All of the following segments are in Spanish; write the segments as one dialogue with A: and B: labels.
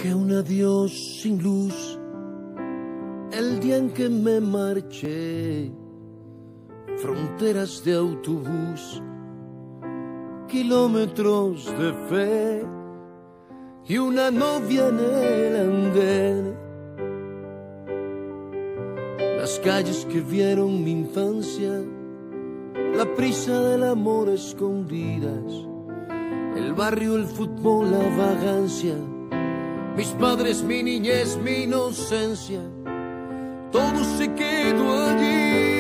A: Dije un adiós sin luz el día en que me marché. Fronteras de autobús, kilómetros de fe y una novia en el andén. Las calles que vieron mi infancia, la prisa del amor a escondidas, el barrio, el fútbol, la vagancia, mis padres, mi niñez, mi inocencia, todo se quedó allí.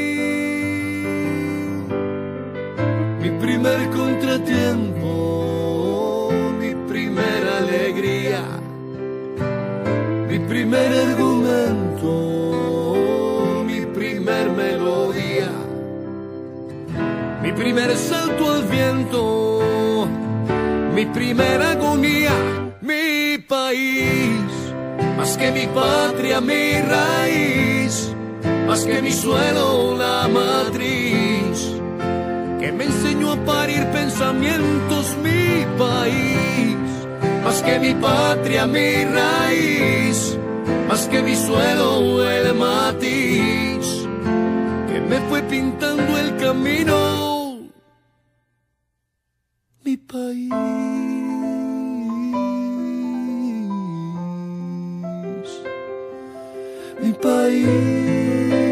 A: Mi primer contratiempo, mi primera alegría, mi primer argumento, mi primer melodía, mi primer salto al viento, mi primera agonía, mi país, más que mi patria, mi raíz, más que mi suelo, la matriz, que me enseñó a parir pensamientos, mi país, más que mi patria, mi raíz, más que mi suelo, el matiz, que me fue pintando el camino, mi país, mi país.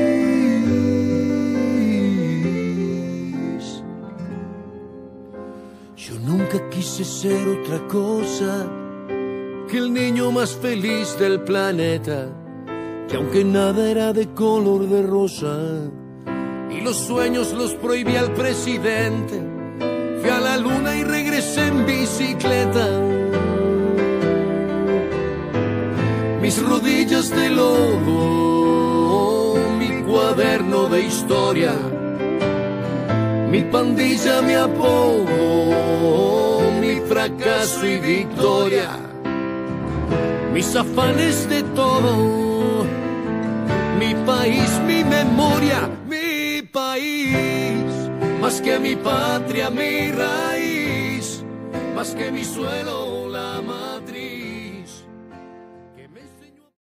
A: Yo nunca quise ser otra cosa que el niño más feliz del planeta, que aunque nada era de color de rosa y los sueños los prohibía el presidente, fui a la luna y regresé en bicicleta. Mis rodillas de lodo, mi cuaderno de historia, mi pandilla, mi apodo, mi fracaso y victoria, mis afanes de todo, mi país, mi memoria, mi país, más que mi patria, mi raíz, más que mi suelo.